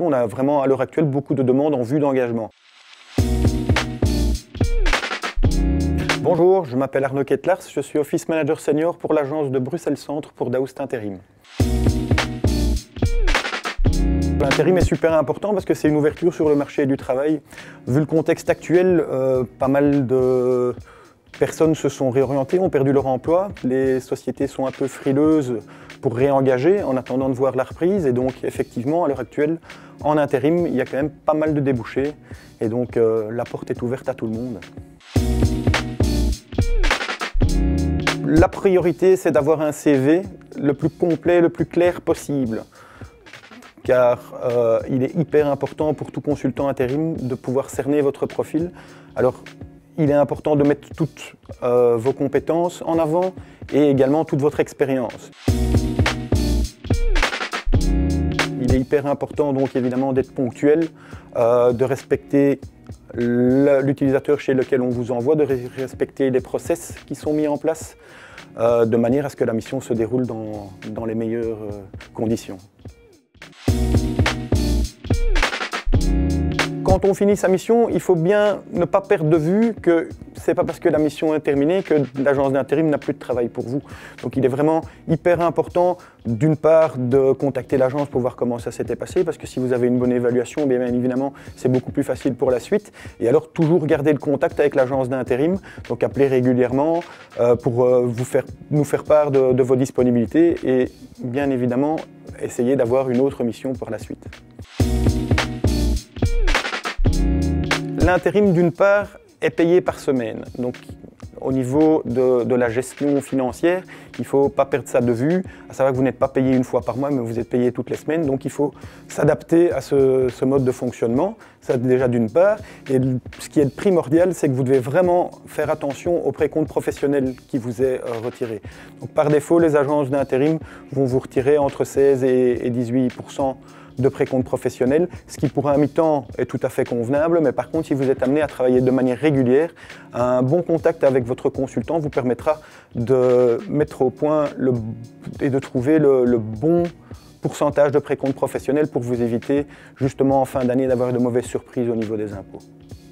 On a vraiment à l'heure actuelle beaucoup de demandes en vue d'engagement. Bonjour, je m'appelle Arnaud Kettlars, je suis Office Manager Senior pour l'agence de Bruxelles Centre pour Daoust Intérim. L'intérim est super important parce que c'est une ouverture sur le marché du travail. Vu le contexte actuel, pas mal de personnes se sont réorientées, ont perdu leur emploi. Les sociétés sont un peu frileuses pour réengager en attendant de voir la reprise. Et donc effectivement, à l'heure actuelle, en intérim, il y a quand même pas mal de débouchés. Et donc la porte est ouverte à tout le monde. La priorité, c'est d'avoir un CV le plus complet, le plus clair possible. Car il est hyper important pour tout consultant intérim de pouvoir cerner votre profil. Alors, il est important de mettre toutes vos compétences en avant et également toute votre expérience. Il est hyper important donc évidemment d'être ponctuel, de respecter l'utilisateur chez lequel on vous envoie, de respecter les process qui sont mis en place, de manière à ce que la mission se déroule dans les meilleures conditions. Quand on finit sa mission, il faut bien ne pas perdre de vue que ce n'est pas parce que la mission est terminée que l'agence d'intérim n'a plus de travail pour vous. Donc il est vraiment hyper important, d'une part, de contacter l'agence pour voir comment ça s'était passé, parce que si vous avez une bonne évaluation, bien évidemment, c'est beaucoup plus facile pour la suite. Et alors toujours garder le contact avec l'agence d'intérim, donc appeler régulièrement pour nous faire part de vos disponibilités et bien évidemment essayer d'avoir une autre mission pour la suite. L'intérim, d'une part, est payé par semaine. Donc, au niveau de la gestion financière, il ne faut pas perdre ça de vue, à savoir que vous n'êtes pas payé une fois par mois, mais vous êtes payé toutes les semaines. Donc, il faut s'adapter à ce mode de fonctionnement, ça déjà d'une part. Et ce qui est primordial, c'est que vous devez vraiment faire attention au précompte professionnel qui vous est retiré. Donc, par défaut, les agences d'intérim vont vous retirer entre 16 et 18% de précompte professionnel, ce qui pour un mi-temps est tout à fait convenable, mais par contre si vous êtes amené à travailler de manière régulière, un bon contact avec votre consultant vous permettra de mettre au point et de trouver le bon pourcentage de précompte professionnel pour vous éviter justement en fin d'année d'avoir de mauvaises surprises au niveau des impôts.